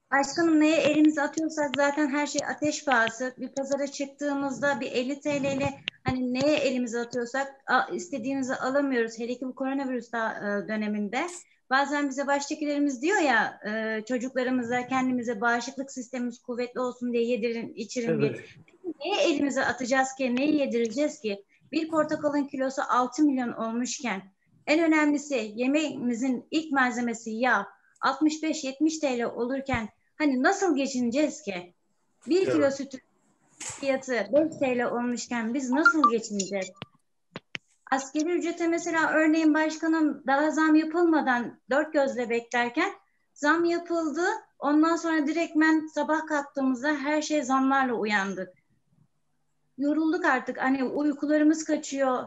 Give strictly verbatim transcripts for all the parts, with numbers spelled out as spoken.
Başkanım, neye elimizi atıyorsak zaten her şey ateş pahası. Bir pazara çıktığımızda bir elli T L ile hani neye elimizi atıyorsak istediğimizi alamıyoruz. Hele ki bu koronavirüs döneminde. Bazen bize baştakilerimiz diyor ya, çocuklarımıza, kendimize bağışıklık sistemimiz kuvvetli olsun diye yedirin, içirin diye. Evet. Neye elimize atacağız ki, neyi yedireceğiz ki? Bir portakalın kilosu altı milyon olmuşken, en önemlisi yemeğimizin ilk malzemesi yağ altmış beş yetmiş T L olurken hani nasıl geçineceğiz ki? Bir Evet. kilo sütün fiyatı beş T L olmuşken biz nasıl geçineceğiz? Asgari ücrete mesela örneğin başkanım daha zam yapılmadan dört gözle beklerken zam yapıldı. Ondan sonra direktmen sabah kalktığımızda her şey zamlarla uyandık. Yorulduk artık. Hani uykularımız kaçıyor.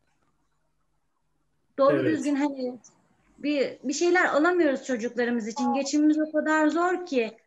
Doğru Evet. düzgün hani bir, bir şeyler alamıyoruz çocuklarımız için. Geçimimiz o kadar zor ki.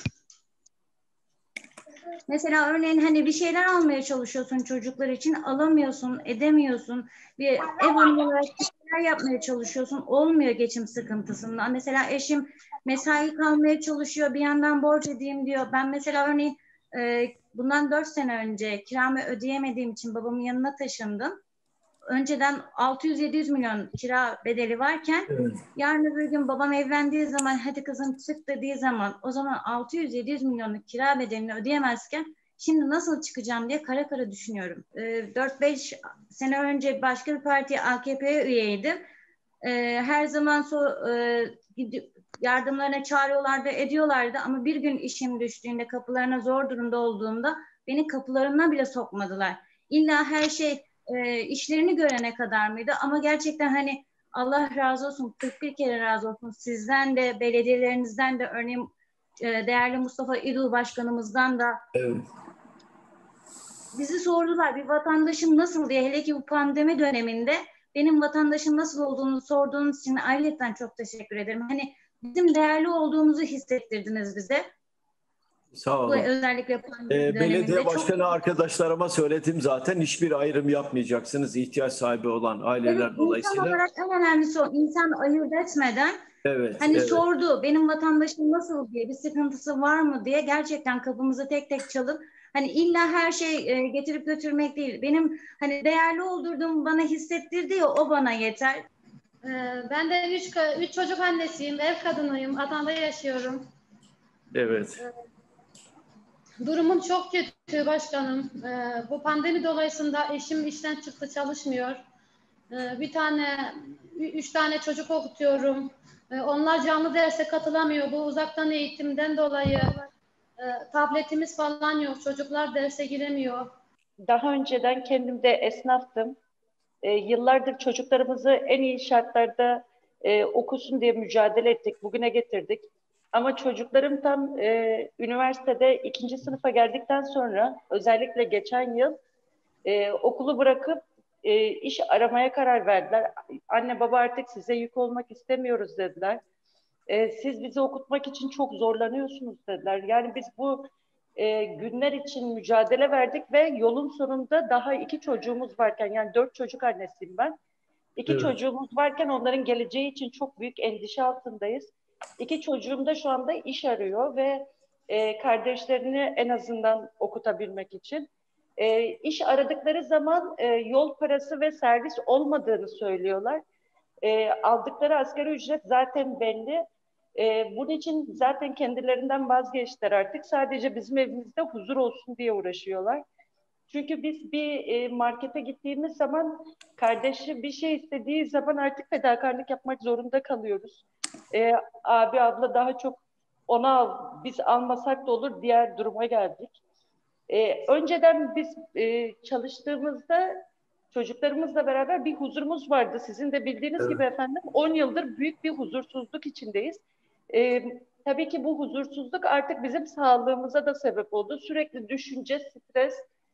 Mesela örneğin hani bir şeyler almaya çalışıyorsun çocuklar için, alamıyorsun, edemiyorsun. Bir ev hanımı olarak bir şeyler yapmaya çalışıyorsun, olmuyor geçim sıkıntısından. Mesela eşim mesai kalmaya çalışıyor, bir yandan borç edeyim diyor. Ben mesela örneğin e, bundan dört sene önce kiramı ödeyemediğim için babamın yanına taşındım. Önceden altı yüz yedi yüz milyon kira bedeli varken Evet. yarın öbür gün babam evlendiği zaman hadi kızım çık dediği zaman o zaman altı yüz yedi yüz milyonluk kira bedelini ödeyemezken şimdi nasıl çıkacağım diye kara kara düşünüyorum. E, dört beş sene önce başka bir partiye A K P'ye üyeydim. E, her zaman so, e, yardımlarına çağırıyorlardı, ediyorlardı ama bir gün işim düştüğünde, kapılarına zor durumda olduğumda beni kapılarına bile sokmadılar. İlla her şey e, işlerini görene kadar mıydı? Ama gerçekten hani Allah razı olsun, kırk bir kere razı olsun sizden de, belediyelerinizden de, örneğin e, değerli Mustafa İdul Başkanımızdan da Evet. bizi sordular bir vatandaşım nasıl diye, hele ki bu pandemi döneminde benim vatandaşım nasıl olduğunu sorduğunuz için ayrıca çok teşekkür ederim. Hani bizim değerli olduğumuzu hissettirdiniz bize. Sağ Bu olun. özellikle pandemi Ee, belediye döneminde çok. başkanı arkadaşlarıma söyledim zaten, hiçbir ayrım yapmayacaksınız ihtiyaç sahibi olan Evet, aileler insan dolayısıyla. olarak en önemlisi o. İnsan ayırt etmeden Evet, hani evet. sordu benim vatandaşım nasıl diye, bir sıkıntısı var mı diye, gerçekten kapımızı tek tek çalıp hani illa her şey e, getirip götürmek değil. Benim hani değerli olduğumu bana hissettirdi ya, o bana yeter. Ee, ben de üç, üç çocuk annesiyim, ev kadınıyım, Adana'da yaşıyorum. Evet. Durumum çok kötü başkanım. Ee, bu pandemi dolayısıyla eşim işten çıktı, çalışmıyor. Ee, bir tane, üç tane çocuk okutuyorum. Ee, onlar canlı derse katılamıyor. Bu uzaktan eğitimden dolayı e, tabletimiz falan yok. Çocuklar derse giremiyor. Daha önceden kendim de esnaftım. E, yıllardır çocuklarımızı en iyi şartlarda e, okusun diye mücadele ettik. Bugüne getirdik. Ama çocuklarım tam e, üniversitede ikinci sınıfa geldikten sonra, özellikle geçen yıl e, okulu bırakıp e, iş aramaya karar verdiler. Anne baba artık size yük olmak istemiyoruz dediler. E, siz bizi okutmak için çok zorlanıyorsunuz dediler. Yani biz bu e, günler için mücadele verdik ve yolun sonunda daha iki çocuğumuz varken, yani dört çocuk annesiyim ben. İki Evet. çocuğumuz varken onların geleceği için çok büyük endişe altındayız. İki çocuğum da şu anda iş arıyor ve e, kardeşlerini en azından okutabilmek için. E, iş aradıkları zaman e, yol parası ve servis olmadığını söylüyorlar. E, aldıkları asgari ücret zaten belli. E, bunun için zaten kendilerinden vazgeçtiler artık. Sadece bizim evimizde huzur olsun diye uğraşıyorlar. Çünkü biz bir e, markete gittiğimiz zaman, kardeşi bir şey istediği zaman artık fedakarlık yapmak zorunda kalıyoruz. E, abi abla daha çok ona al, biz almasak da olur diğer duruma geldik. E, önceden biz e, çalıştığımızda çocuklarımızla beraber bir huzurumuz vardı. Sizin de bildiğiniz Evet. gibi efendim, on yıldır büyük bir huzursuzluk içindeyiz. E, tabii ki bu huzursuzluk artık bizim sağlığımıza da sebep oldu. Sürekli düşünce, stres,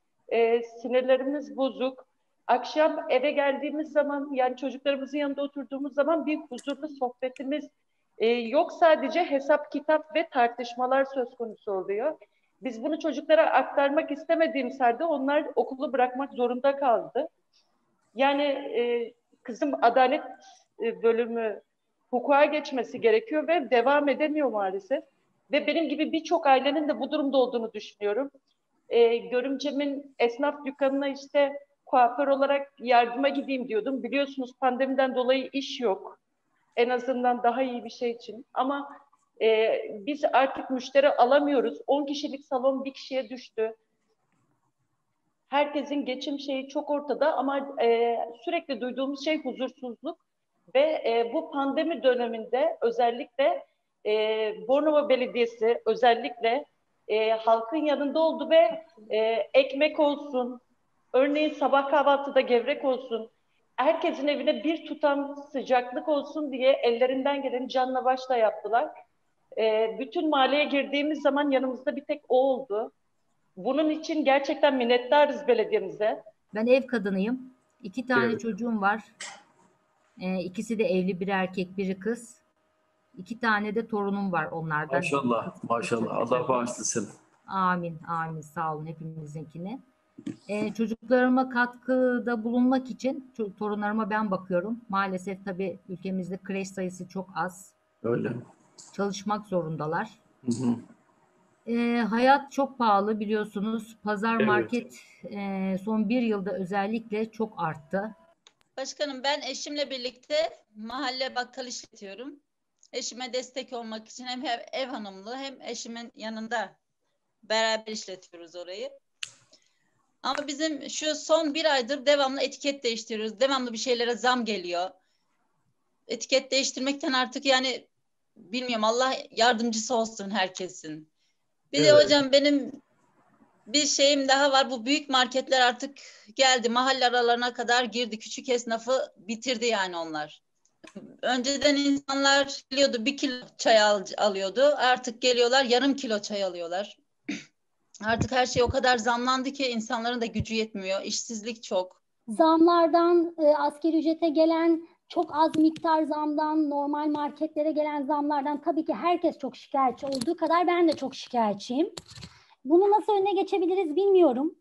e, sinirlerimiz bozuk. Akşam eve geldiğimiz zaman, yani çocuklarımızın yanında oturduğumuz zaman bir huzurlu sohbetimiz e, yok. Sadece hesap, kitap ve tartışmalar söz konusu oluyor. Biz bunu çocuklara aktarmak istemediğimiz halde onlar okulu bırakmak zorunda kaldı. Yani e, kızım adalet e, bölümü hukuka geçmesi gerekiyor ve devam edemiyor maalesef. Ve benim gibi birçok ailenin de bu durumda olduğunu düşünüyorum. E, görümcemin esnaf dükkanına işte kuaför olarak yardıma gideyim diyordum. Biliyorsunuz pandemiden dolayı iş yok. En azından daha iyi bir şey için. Ama e, biz artık müşteri alamıyoruz. on kişilik salon bir kişiye düştü. Herkesin geçim şeyi çok ortada ama e, sürekli duyduğumuz şey huzursuzluk. Ve e, bu pandemi döneminde özellikle e, Bornova Belediyesi özellikle e, halkın yanında oldu ve e, ekmek olsun, örneğin sabah kahvaltıda gevrek olsun, herkesin evine bir tutam sıcaklık olsun diye ellerinden geleni canla başla yaptılar. E, bütün mahalleye girdiğimiz zaman yanımızda bir tek o oldu. Bunun için gerçekten minnettarız belediyemize. Ben ev kadınıyım. İki tane Evet. çocuğum var. Ee, ikisi de evli, biri erkek, biri kız. İki tane de torunum var onlardan. Maşallah, Kız- kız maşallah. çocukları. Allah bağışlasın. Amin, amin. Sağ olun hepimizinkine. Ee, çocuklarıma katkıda bulunmak için ço- torunlarıma ben bakıyorum. Maalesef tabii ülkemizde kreş sayısı çok az. Öyle. Çalışmak zorundalar. Hı hı. Ee, hayat çok pahalı biliyorsunuz. Pazar, Evet. market e, son bir yılda özellikle çok arttı. Başkanım, ben eşimle birlikte mahalle bakkal işletiyorum. Eşime destek olmak için hem ev, ev hanımlığı hem eşimin yanında beraber işletiyoruz orayı. Ama bizim şu son bir aydır devamlı etiket değiştiriyoruz. Devamlı bir şeylere zam geliyor. Etiket değiştirmekten artık yani bilmiyorum, Allah yardımcısı olsun herkesin. Bir de Evet. hocam benim bir şeyim daha var. Bu büyük marketler artık geldi. Mahalle aralarına kadar girdi. Küçük esnafı bitirdi yani onlar. Önceden insanlar geliyordu bir kilo çay al, alıyordu. Artık geliyorlar yarım kilo çay alıyorlar. Artık her şey o kadar zamlandı ki insanların da gücü yetmiyor. İşsizlik çok. Zamlardan, e, asgari ücrete gelen çok az miktar zamdan, normal marketlere gelen zamlardan tabii ki herkes çok şikayetçi olduğu kadar ben de çok şikayetçiyim. Bunu nasıl önüne geçebiliriz bilmiyorum.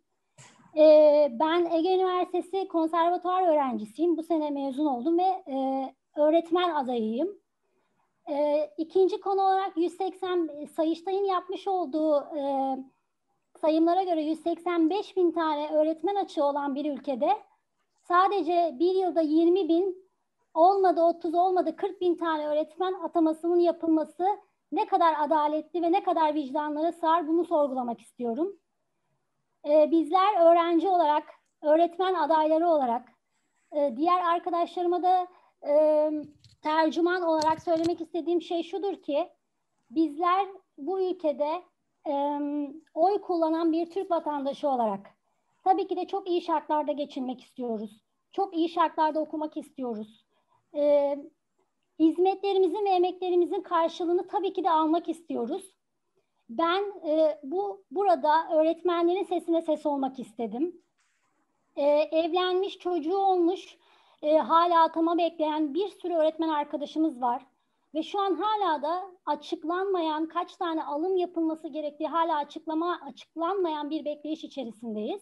Ee, ben Ege Üniversitesi konservatuvar öğrencisiyim. Bu sene mezun oldum ve e, öğretmen adayıyım. E, ikinci konu olarak yüz seksen Sayıştay'ın yapmış olduğu e, sayımlara göre yüz seksen beş bin tane öğretmen açığı olan bir ülkede sadece bir yılda yirmi bin, olmadı otuz, olmadı kırk bin tane öğretmen atamasının yapılması ne kadar adaletli ve ne kadar vicdanlara sığar, bunu sorgulamak istiyorum. Ee, bizler öğrenci olarak, öğretmen adayları olarak, e, diğer arkadaşlarıma da e, tercüman olarak söylemek istediğim şey şudur ki, bizler bu ülkede e, oy kullanan bir Türk vatandaşı olarak tabii ki de çok iyi şartlarda geçinmek istiyoruz. Çok iyi şartlarda okumak istiyoruz. E, hizmetlerimizin ve emeklerimizin karşılığını tabii ki de almak istiyoruz. Ben e, bu burada öğretmenlerin sesine ses olmak istedim. E, evlenmiş, çocuğu olmuş, e, hala atama bekleyen bir sürü öğretmen arkadaşımız var. Ve şu an hala da açıklanmayan, kaç tane alım yapılması gerektiği hala açıklama açıklanmayan bir bekleyiş içerisindeyiz.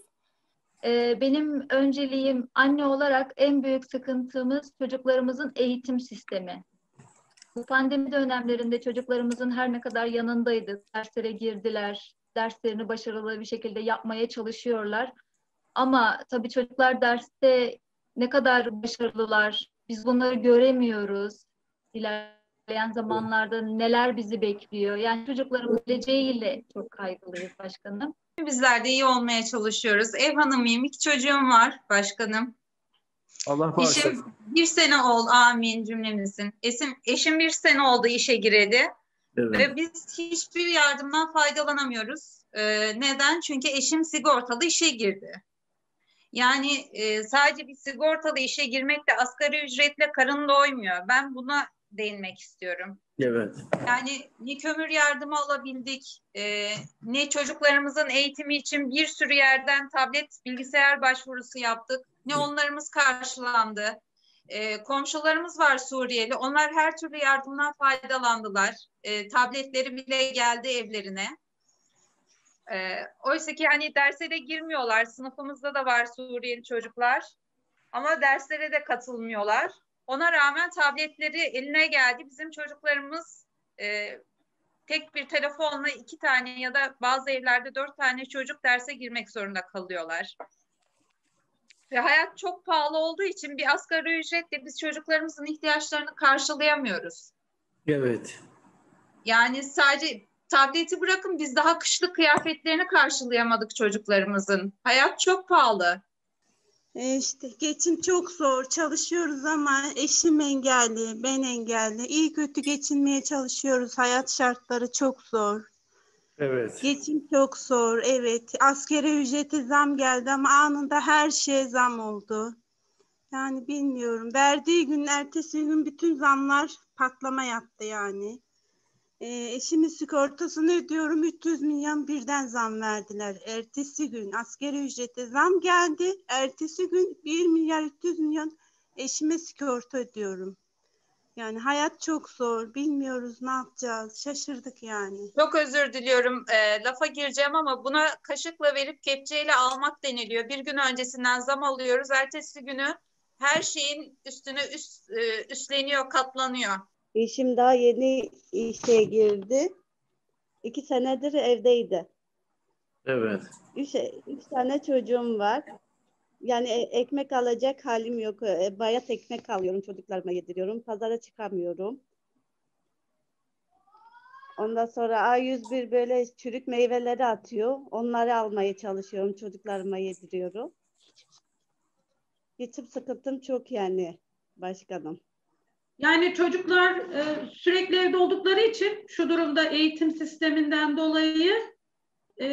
Benim önceliğim anne olarak en büyük sıkıntımız çocuklarımızın eğitim sistemi. Bu pandemi dönemlerinde çocuklarımızın her ne kadar yanındaydık, derslere girdiler, derslerini başarılı bir şekilde yapmaya çalışıyorlar. Ama tabii çocuklar derste ne kadar başarılılar, biz bunları göremiyoruz. İlerleyen zamanlarda neler bizi bekliyor. Yani çocukların geleceğiyle çok kaygılıyız başkanım. Bizler de iyi olmaya çalışıyoruz. Ev hanımıyım, iki çocuğum var başkanım. Allah bağışlasın. Eşim bir sene oldu, amin cümlemizin. Eşim, eşim bir sene oldu işe gireli. Evet. Ve biz hiçbir yardımdan faydalanamıyoruz. Ee, neden? Çünkü eşim sigortalı işe girdi. Yani e, sadece bir sigortalı işe girmekle asgari ücretle karın doymuyor. Ben buna değinmek istiyorum. Evet. Yani ne kömür yardımı alabildik, e, ne çocuklarımızın eğitimi için bir sürü yerden tablet, bilgisayar başvurusu yaptık, ne onlarımız karşılandı. E, komşularımız var Suriyeli, onlar her türlü yardımdan faydalandılar. E, tabletleri bile geldi evlerine. E, oysa ki hani derse de girmiyorlar, sınıfımızda da var Suriyeli çocuklar ama derslere de katılmıyorlar. Ona rağmen tabletleri eline geldi. Bizim çocuklarımız e, tek bir telefonla iki tane ya da bazı evlerde dört tane çocuk derse girmek zorunda kalıyorlar. Ve hayat çok pahalı olduğu için bir asgari ücretle biz çocuklarımızın ihtiyaçlarını karşılayamıyoruz. Evet. Yani sadece tableti bırakın, biz daha kışlık kıyafetlerini karşılayamadık çocuklarımızın. Hayat çok pahalı. E işte geçim çok zor. Çalışıyoruz ama eşim engelli, ben engelli. İyi kötü geçinmeye çalışıyoruz. Hayat şartları çok zor. Evet. Geçim çok zor. Evet. Asgari ücrete zam geldi ama anında her şeye zam oldu. Yani bilmiyorum. Verdiği gün, ertesi gün bütün zamlar patlama yaptı yani. E, eşimin sigortasını ödüyorum. üç yüz milyon birden zam verdiler. Ertesi gün asgari ücrete zam geldi. Ertesi gün bir milyar üç yüz milyon eşime sigorta ödüyorum. Yani hayat çok zor. Bilmiyoruz ne yapacağız. Şaşırdık yani. Çok özür diliyorum. E, lafa gireceğim ama buna kaşıkla verip kepçeyle almak deniliyor. Bir gün öncesinden zam alıyoruz. Ertesi günü her şeyin üstüne üst, e, üstleniyor, katlanıyor. Eşim daha yeni işe girdi. İki senedir evdeydi. Evet. Üç, üç tane çocuğum var. Yani e- ekmek alacak halim yok. E, bayat ekmek alıyorum, çocuklarıma yediriyorum. Pazara çıkamıyorum. Ondan sonra A yüz bir böyle çürük meyveleri atıyor. Onları almaya çalışıyorum, çocuklarıma yediriyorum. Geçim sıkıntım çok yani başkanım. Yani çocuklar e, sürekli evde oldukları için şu durumda eğitim sisteminden dolayı e,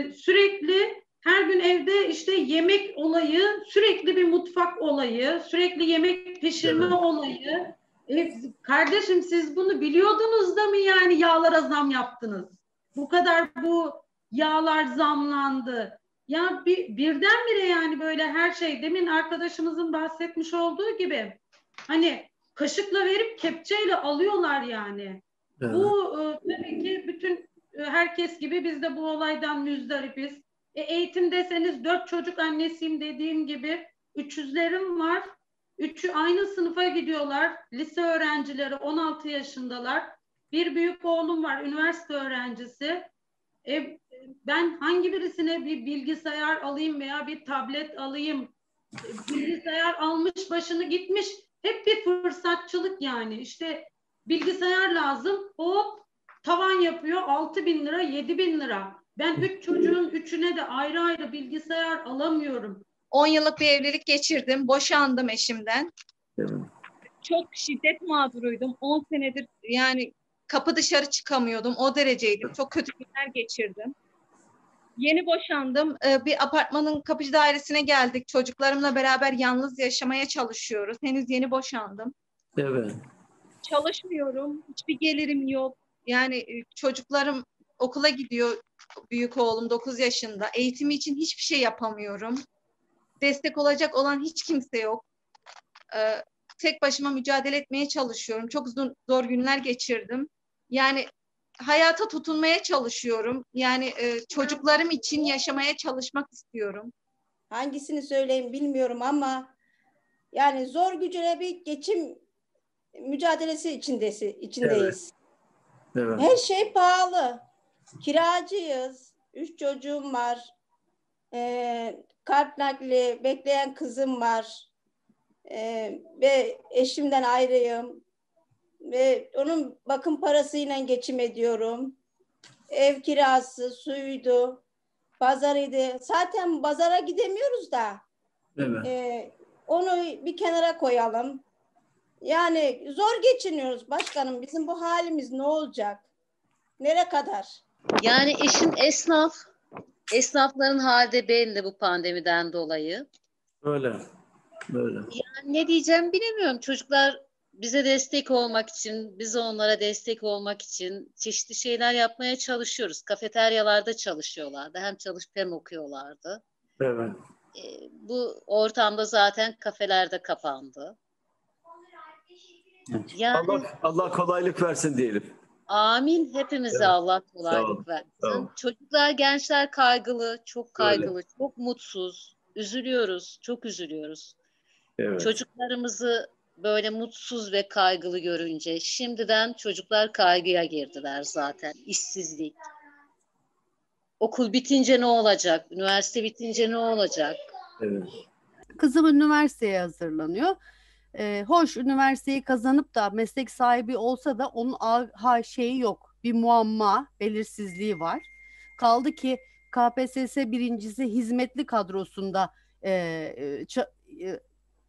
sürekli her gün evde işte yemek olayı, sürekli bir mutfak olayı, sürekli yemek pişirme Evet. olayı. E, kardeşim siz bunu biliyordunuz da mı yani yağlara zam yaptınız? Bu kadar bu yağlar zamlandı. Ya bir, birdenbire yani böyle her şey, demin arkadaşımızın bahsetmiş olduğu gibi hani kaşıkla verip kepçeyle alıyorlar yani. Evet. Bu e, tabii ki bütün e, herkes gibi biz de bu olaydan müzdaripiz. E, eğitim deseniz dört çocuk annesiyim dediğim gibi üç yüzlerim var. Üçü aynı sınıfa gidiyorlar. Lise öğrencileri on altı yaşındalar. Bir büyük oğlum var, üniversite öğrencisi. E, ben hangi birisine bir bilgisayar alayım veya bir tablet alayım? E, bilgisayar almış başını gitmiş. Hep bir fırsatçılık yani. İşte bilgisayar lazım. Hop tavan yapıyor altı bin lira, yedi bin lira. Ben üç çocuğun üçüne de ayrı ayrı bilgisayar alamıyorum. on yıllık bir evlilik geçirdim. Boşandım eşimden. Evet. Çok şiddet mağduruydum. on senedir yani kapı dışarı çıkamıyordum. O dereceydim. Çok kötü günler geçirdim. Yeni boşandım. Ee, bir apartmanın kapıcı dairesine geldik. Çocuklarımla beraber yalnız yaşamaya çalışıyoruz. Henüz yeni boşandım. Evet. Çalışmıyorum. Hiçbir gelirim yok. Yani e, çocuklarım okula gidiyor. Büyük oğlum dokuz yaşında. Eğitimi için hiçbir şey yapamıyorum. Destek olacak olan hiç kimse yok. Ee, tek başıma mücadele etmeye çalışıyorum. Çok zor, zor günler geçirdim. Yani hayata tutunmaya çalışıyorum. Yani e, çocuklarım için yaşamaya çalışmak istiyorum. Hangisini söyleyeyim bilmiyorum ama yani zor gücüne bir geçim mücadelesi içindesi, içindeyiz. Evet. Evet. Her şey pahalı. Kiracıyız. Üç çocuğum var. Ee, kalp nakli bekleyen kızım var. Ee, ve eşimden ayrıyım. Ve onun bakım parasıyla geçim ediyorum. Ev kirası, suyuydu, pazarıydı. Zaten pazara gidemiyoruz da. Evet. E, onu bir kenara koyalım. Yani zor geçiniyoruz başkanım. Bizim bu halimiz ne olacak? Nereye kadar? Yani eşim esnaf. Esnafların hali de belli bu pandemiden dolayı. Öyle. Böyle. Yani ne diyeceğim bilemiyorum. Çocuklar bize destek olmak için, biz onlara destek olmak için çeşitli şeyler yapmaya çalışıyoruz. Kafeteryalarda çalışıyorlardı. Hem çalışıp hem okuyorlardı. Evet. E, bu ortamda zaten kafeler de kapandı. Yani, Allah, Allah kolaylık versin diyelim. Amin. Hepimize Evet. Allah Sağ kolaylık olun. Sağ versin. olun. Çocuklar, gençler kaygılı, çok kaygılı, Öyle. çok mutsuz. Üzülüyoruz, çok üzülüyoruz. Evet. Çocuklarımızı böyle mutsuz ve kaygılı görünce. Şimdiden çocuklar kaygıya girdiler zaten. İşsizlik. Okul bitince ne olacak? Üniversite bitince ne olacak? Evet. Kızım üniversiteye hazırlanıyor. Ee, hoş üniversiteyi kazanıp da meslek sahibi olsa da onun ha şeyi yok. Bir muamma, belirsizliği var. Kaldı ki K P S S birincisi hizmetli kadrosunda e, e,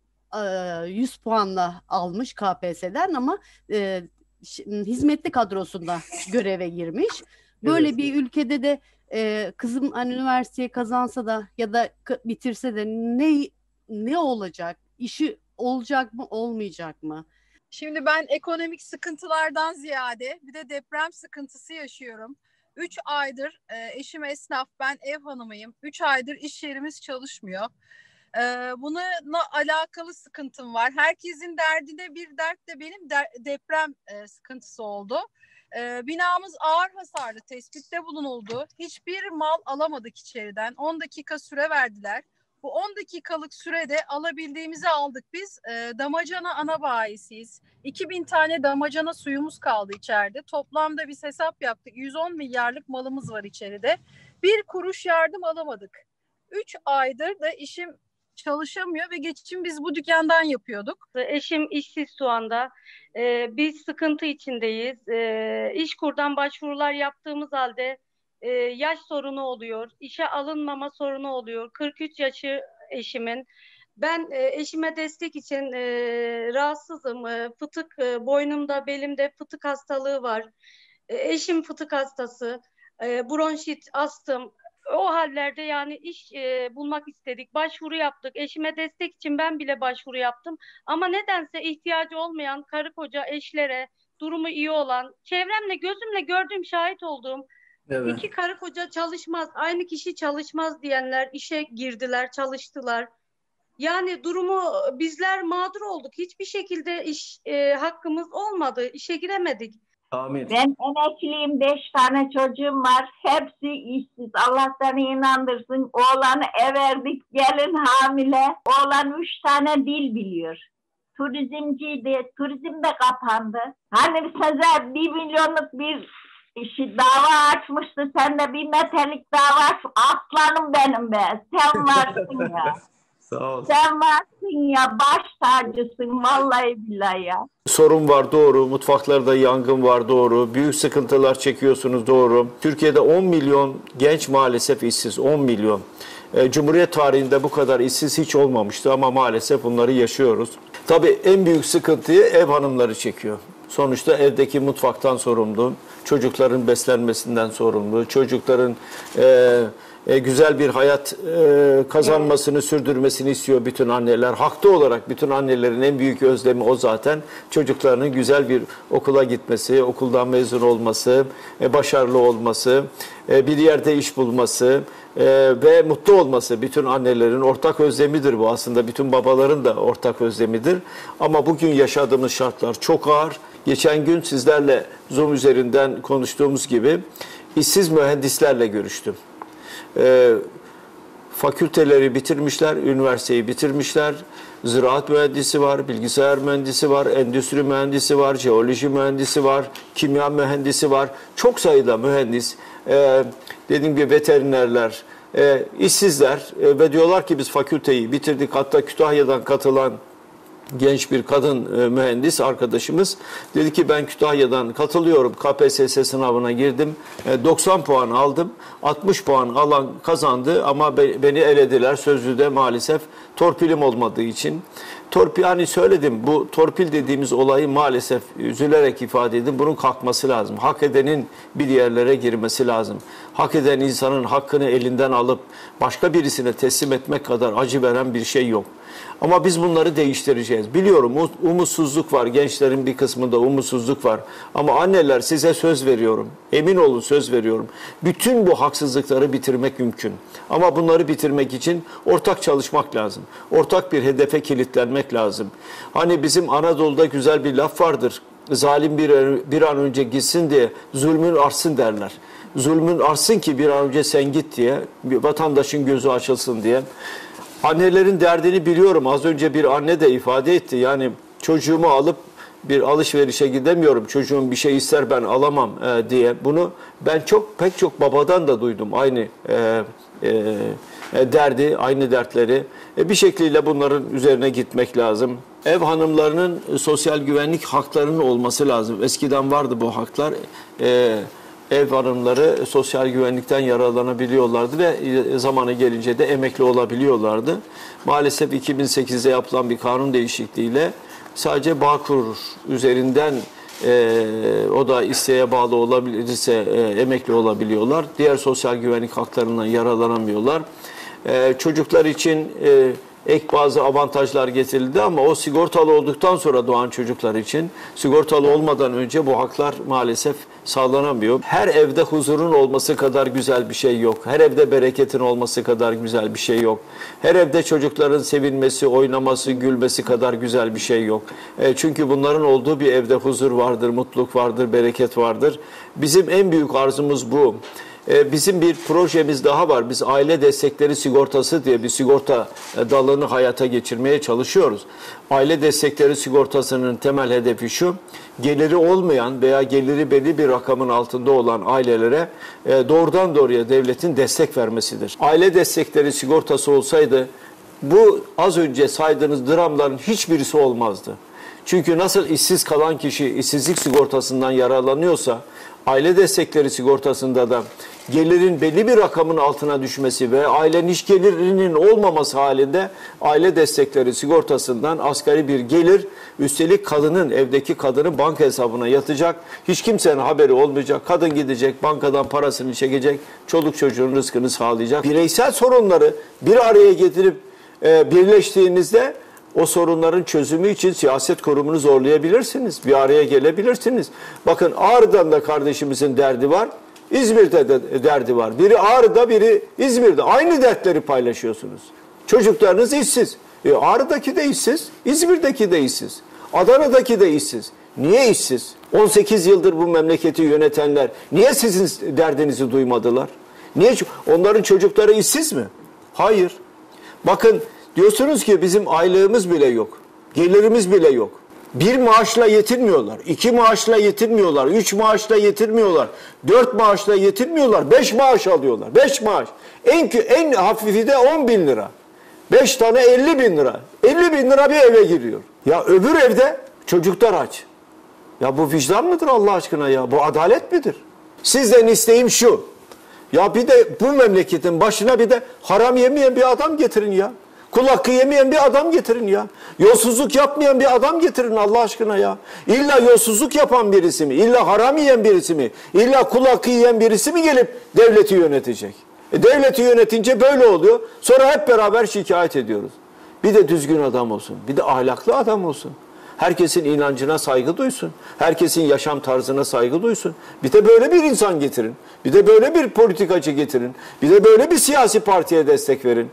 yüz puanla almış K P S S'den ama e, hizmetli kadrosunda göreve girmiş. Böyle evet. Bir ülkede de e, kızım hani üniversiteyi kazansa da ya da bitirse de ne ne olacak? İşi olacak mı, olmayacak mı? Şimdi ben ekonomik sıkıntılardan ziyade bir de deprem sıkıntısı yaşıyorum. Üç aydır e, eşim esnaf, ben ev hanımıyım. Üç aydır iş yerimiz çalışmıyor. E, bununla alakalı sıkıntım var. Herkesin derdine bir dert de benim de, deprem e, sıkıntısı oldu. E, binamız ağır hasarlı tespitte bulunuldu. Hiçbir mal alamadık içeriden. on dakika süre verdiler. Bu on dakikalık sürede alabildiğimizi aldık biz. E, damacana ana bayisiyiz. iki bin tane damacana suyumuz kaldı içeride. Toplamda biz hesap yaptık. yüz on milyarlık malımız var içeride. Bir kuruş yardım alamadık. üç aydır da işim çalışamıyor ve geçim biz bu dükkandan yapıyorduk. Eşim işsiz şu anda. Ee, biz sıkıntı içindeyiz. Ee, İşkur'dan başvurular yaptığımız halde e, yaş sorunu oluyor. İşe alınmama sorunu oluyor. kırk üç yaşı eşimin. Ben e, eşime destek için e, rahatsızım. E, fıtık e, boynumda, belimde fıtık hastalığı var. E, eşim fıtık hastası. E, bronşit, astım. O hallerde yani iş e, bulmak istedik. Başvuru yaptık. Eşime destek için ben bile başvuru yaptım. Ama nedense ihtiyacı olmayan karı koca eşlere, durumu iyi olan, çevremle gözümle gördüğüm, şahit olduğum evet. iki karı koca çalışmaz, aynı kişi çalışmaz diyenler işe girdiler, çalıştılar. Yani durumu bizler mağdur olduk. Hiçbir şekilde iş e, hakkımız olmadı. İşe giremedik. Amin. Ben emekliyim, beş tane çocuğum var. Hepsi işsiz. Allah seni inandırsın. Oğlanı everdik, gelin hamile. Oğlan üç tane dil biliyor. Turizmciydi, turizm de kapandı. Hani size bir milyonluk bir işi dava açmıştı. Sen de bir metelik dava aç. Aslanım benim be. Sen varsın ya. Sağ ol. Sen varsın ya, baş tacısın vallahi billahi ya. Sorun var, doğru. Mutfaklarda yangın var, doğru. Büyük sıkıntılar çekiyorsunuz, doğru. Türkiye'de on milyon genç maalesef işsiz, on milyon. E, Cumhuriyet tarihinde bu kadar işsiz hiç olmamıştı ama maalesef bunları yaşıyoruz. Tabii en büyük sıkıntıyı ev hanımları çekiyor. Sonuçta evdeki mutfaktan sorumlu, çocukların beslenmesinden sorumlu, çocukların e, e, güzel bir hayat e, kazanmasını, evet. sürdürmesini istiyor bütün anneler. Haklı olarak bütün annelerin en büyük özlemi o zaten. Çocuklarının güzel bir okula gitmesi, okuldan mezun olması, e, başarılı olması, e, bir yerde iş bulması e, ve mutlu olması bütün annelerin ortak özlemidir bu aslında. Bütün babaların da ortak özlemidir. Ama bugün yaşadığımız şartlar çok ağır. Geçen gün sizlerle Zoom üzerinden konuştuğumuz gibi işsiz mühendislerle görüştüm. E, fakülteleri bitirmişler, üniversiteyi bitirmişler. Ziraat mühendisi var, bilgisayar mühendisi var, endüstri mühendisi var, jeoloji mühendisi var, kimya mühendisi var. Çok sayıda mühendis, e, dediğim gibi veterinerler, e, işsizler e, ve diyorlar ki biz fakülteyi bitirdik. Hatta Kütahya'dan katılan genç bir kadın e, mühendis arkadaşımız dedi ki ben Kütahya'dan katılıyorum, K P S S sınavına girdim, e, doksan puan aldım, altmış puan alan kazandı ama be, beni elediler sözlüde maalesef torpilim olmadığı için. Torpil, hani söyledim, bu torpil dediğimiz olayı maalesef üzülerek ifade edin, bunun kalkması lazım. Hak edenin bir yerlere girmesi lazım. Hak eden insanın hakkını elinden alıp başka birisine teslim etmek kadar acı veren bir şey yok. Ama biz bunları değiştireceğiz. Biliyorum umutsuzluk var. Gençlerin bir kısmında umutsuzluk var. Ama anneler size söz veriyorum. Emin olun söz veriyorum. Bütün bu haksızlıkları bitirmek mümkün. Ama bunları bitirmek için ortak çalışmak lazım. Ortak bir hedefe kilitlenmek lazım. Hani bizim Anadolu'da güzel bir laf vardır. Zalim bir, bir an önce gitsin diye zulmün artsın derler. Zulmün artsın ki bir an önce sen git diye, vatandaşın gözü açılsın diye. Annelerin derdini biliyorum. Az önce bir anne de ifade etti. Yani çocuğumu alıp bir alışverişe gidemiyorum. Çocuğum bir şey ister ben alamam e, diye. Bunu ben çok pek çok babadan da duydum. Aynı e, e, derdi, aynı dertleri. E, bir şekliyle bunların üzerine gitmek lazım. Ev hanımlarının sosyal güvenlik haklarının olması lazım. Eskiden vardı bu haklar. E, ev hanımları sosyal güvenlikten yararlanabiliyorlardı ve zamanı gelince de emekli olabiliyorlardı. Maalesef iki bin sekizde yapılan bir kanun değişikliğiyle sadece Bağkur üzerinden e, o da isteğe bağlı olabilirse e, emekli olabiliyorlar. Diğer sosyal güvenlik haklarından yararlanamıyorlar. E, çocuklar için e, ek bazı avantajlar getirildi ama o sigortalı olduktan sonra doğan çocuklar için sigortalı olmadan önce bu haklar maalesef sağlanamıyor. Her evde huzurun olması kadar güzel bir şey yok. Her evde bereketin olması kadar güzel bir şey yok. Her evde çocukların sevinmesi, oynaması, gülmesi kadar güzel bir şey yok. E, çünkü bunların olduğu bir evde huzur vardır, mutluluk vardır, bereket vardır. Bizim en büyük arzumuz bu. Bizim bir projemiz daha var. Biz aile destekleri sigortası diye bir sigorta dalını hayata geçirmeye çalışıyoruz. Aile destekleri sigortasının temel hedefi şu: geliri olmayan veya geliri belli bir rakamın altında olan ailelere doğrudan doğruya devletin destek vermesidir. Aile destekleri sigortası olsaydı bu az önce saydığınız dramların hiçbirisi olmazdı. Çünkü nasıl işsiz kalan kişi işsizlik sigortasından yararlanıyorsa, aile destekleri sigortasında da gelirin belli bir rakamın altına düşmesi ve ailenin hiç gelirinin olmaması halinde aile destekleri sigortasından asgari bir gelir, üstelik kadının, evdeki kadının banka hesabına yatacak, hiç kimsenin haberi olmayacak, kadın gidecek, bankadan parasını çekecek, çoluk çocuğun rızkını sağlayacak. Bireysel sorunları bir araya getirip e, birleştiğinizde o sorunların çözümü için siyaset kurumunu zorlayabilirsiniz. Bir araya gelebilirsiniz. Bakın Ağrı'dan da kardeşimizin derdi var. İzmir'de de derdi var. Biri Ağrı'da, biri İzmir'de. Aynı dertleri paylaşıyorsunuz. Çocuklarınız işsiz. E, Ağrı'daki de işsiz, İzmir'deki de işsiz. Adana'daki de işsiz. Niye işsiz? on sekiz yıldır bu memleketi yönetenler niye sizin derdinizi duymadılar? Niye? Onların çocukları işsiz mi? Hayır. Bakın, diyorsunuz ki bizim aylığımız bile yok. Gelirimiz bile yok. Bir maaşla yetinmiyorlar. iki maaşla yetinmiyorlar. Üç maaşla yetinmiyorlar. Dört maaşla yetinmiyorlar. Beş maaş alıyorlar. Beş maaş. En, en hafifi de on bin lira. Beş tane elli bin lira. elli bin lira bir eve giriyor. Ya öbür evde çocuklar aç. Ya bu vicdan mıdır Allah aşkına ya? Bu adalet midir? Sizden isteğim şu. Ya bir de bu memleketin başına bir de haram yemeyen bir adam getirin ya. Kul hakkı yemeyen bir adam getirin ya. Yolsuzluk yapmayan bir adam getirin Allah aşkına ya. İlla yolsuzluk yapan birisi mi? İlla haram yiyen birisi mi? İlla kul hakkı yiyen birisi mi gelip devleti yönetecek? E devleti yönetince böyle oluyor. Sonra hep beraber şikayet ediyoruz. Bir de düzgün adam olsun. Bir de ahlaklı adam olsun. Herkesin inancına saygı duysun. Herkesin yaşam tarzına saygı duysun. Bir de böyle bir insan getirin. Bir de böyle bir politikacı getirin. Bir de böyle bir siyasi partiye destek verin.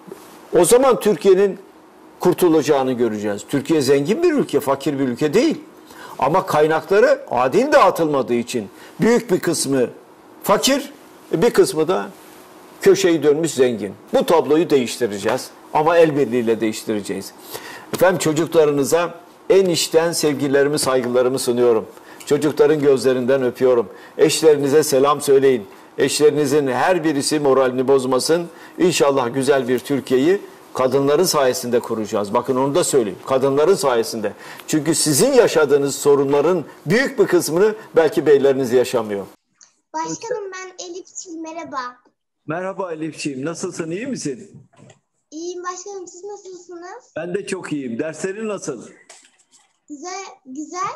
O zaman Türkiye'nin kurtulacağını göreceğiz. Türkiye zengin bir ülke, fakir bir ülke değil. Ama kaynakları adil dağıtılmadığı için büyük bir kısmı fakir, bir kısmı da köşeyi dönmüş zengin. Bu tabloyu değiştireceğiz ama el birliğiyle değiştireceğiz. Efendim, çocuklarınıza en içten sevgilerimi, saygılarımı sunuyorum. Çocukların gözlerinden öpüyorum. Eşlerinize selam söyleyin. Eşlerinizin her birisi moralini bozmasın. İnşallah güzel bir Türkiye'yi kadınların sayesinde kuracağız. Bakın onu da söyleyeyim. Kadınların sayesinde. Çünkü sizin yaşadığınız sorunların büyük bir kısmını belki beyleriniz yaşamıyor. Başkanım, ben Elifçiyim. Merhaba. Merhaba Elifçiğim. Nasılsın? İyi misin? İyiyim başkanım. Siz nasılsınız? Ben de çok iyiyim. Derslerin nasıl? Güzel. Güzel.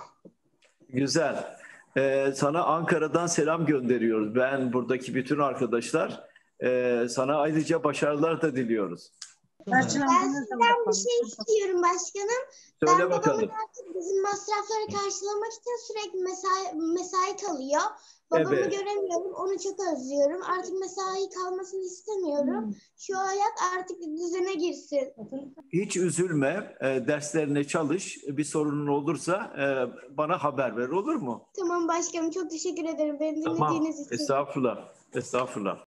Güzel. Ee, sana Ankara'dan selam gönderiyoruz. Ben, buradaki bütün arkadaşlar e, sana ayrıca başarılar da diliyoruz. Ben sizden bir şey istiyorum başkanım. Söyle ben bakalım. Artık bizim masrafları karşılamak için sürekli mesai, mesai kalıyor. Babamı Evet. göremiyorum. Onu çok özlüyorum. Artık mesai kalmasını istemiyorum. Hmm. Şu hayat artık düzene girsin. Hiç üzülme. E, derslerine çalış. Bir sorunun olursa e, bana haber ver, olur mu? Tamam başkanım. Çok teşekkür ederim beni Tamam. dinlediğiniz için. Estağfurullah. Estağfurullah.